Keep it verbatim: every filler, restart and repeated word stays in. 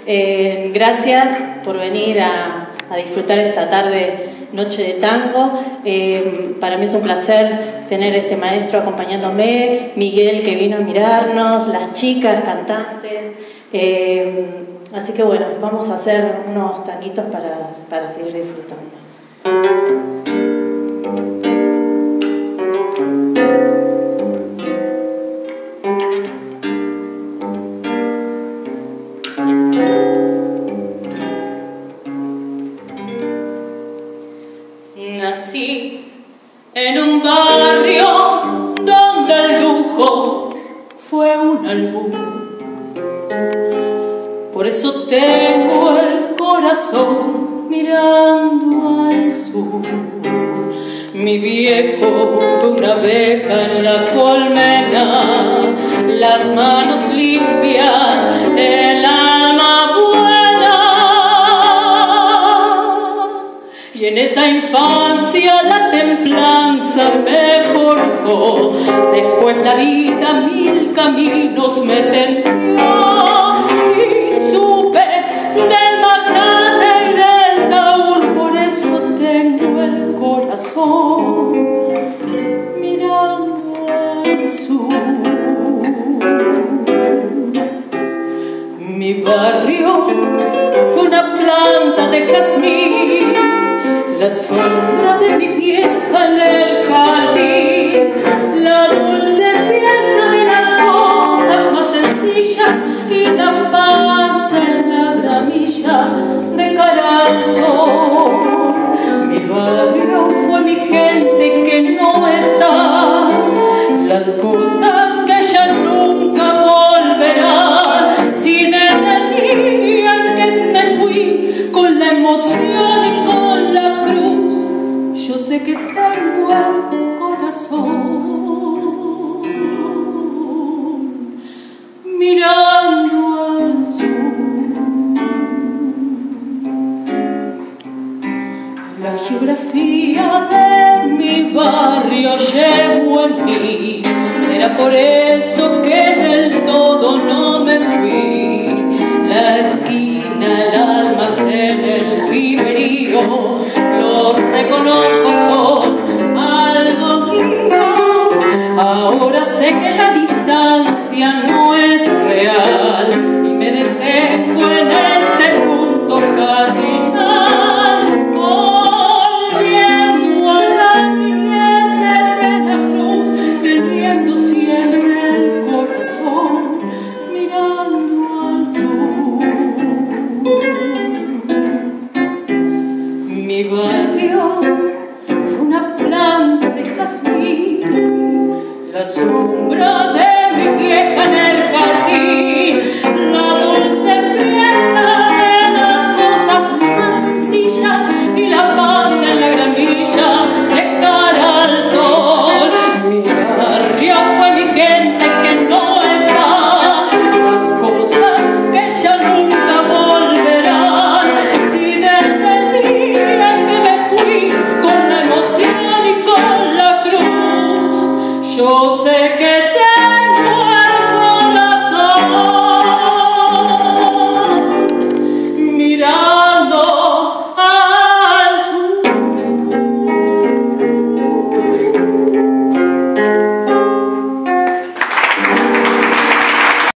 Eh, gracias por venir a, a disfrutar esta tarde, noche de tango. Eh, para mí es un placer tener este maestro acompañándome, Miguel que vino a mirarnos, las chicas cantantes. Eh, así que bueno, vamos a hacer unos tanguitos para, para seguir disfrutando. Nací en un barrio donde el lujo fue un albur. Por eso tengo el corazón mirando al sur. Mi viejo fue una abeja en la colmena, las manos limpias, el alma buena. Y en esa infancia la templanza me forjó. Después la vida mil caminos me tendió. Y supe del magnate y del taur. Por eso tengo el corazón mirando al sur. Mi barrio fue una planta de jazmín, la sombra de mi vieja en el jardín, la dulce fiesta de las cosas más sencillas y la paz en la gramilla de cara al sol. Mi barrio fue mi gente que no está, las cosas que ya nunca volverán. Si desde el día en que me fui con la emoción y con la cruz, yo sé que tengo el corazón mirando al sur. La geografía de mi barrio llevo en mí. Será por eso que del todo no me fui. La esquina, el almacén, el viverío, lo reconozco, son algo mío. Ahora sé que la distancia no es real y me detengo en este punto cardinal, volviendo a la niñez de la cruz, teniendo siempre el corazón mirando al sur. Mi barrio fue una planta de jazmín, la